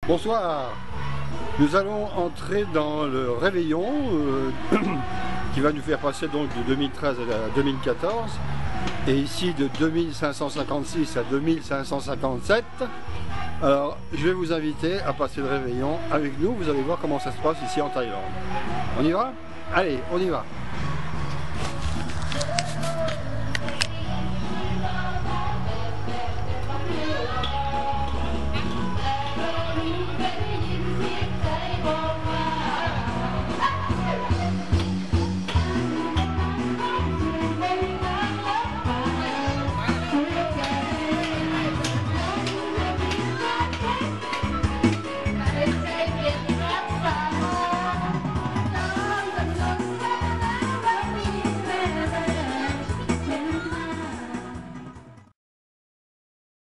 Bonsoir, nous allons entrer dans le réveillon qui va nous faire passer donc de 2013 à 2014 et ici de 2556 à 2557. Alors je vais vous inviter à passer le réveillon avec nous, vous allez voir comment ça se passe ici en Thaïlande. On y va? Allez, on y va!